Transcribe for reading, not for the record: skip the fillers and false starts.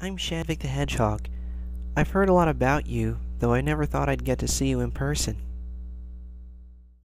I'm Shadvic the Hedgehog. I've heard a lot about you, though I never thought I'd get to see you in person.